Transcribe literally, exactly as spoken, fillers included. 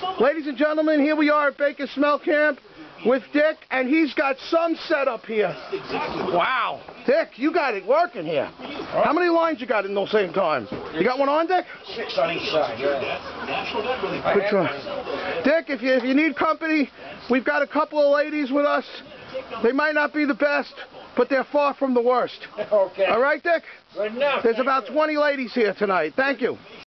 Ladies and gentlemen, here we are at Baker Smell Camp with Dick, and he's got some set up here. Wow. Dick, you got it working here. How many lines you got in the same time? You got one on, Dick? Six on each side, yeah. Which one? Dick, if you, if you need company, we've got a couple of ladies with us. They might not be the best, but they're far from the worst. Okay. All right, Dick? Good enough. There's about twenty ladies here tonight. Thank you.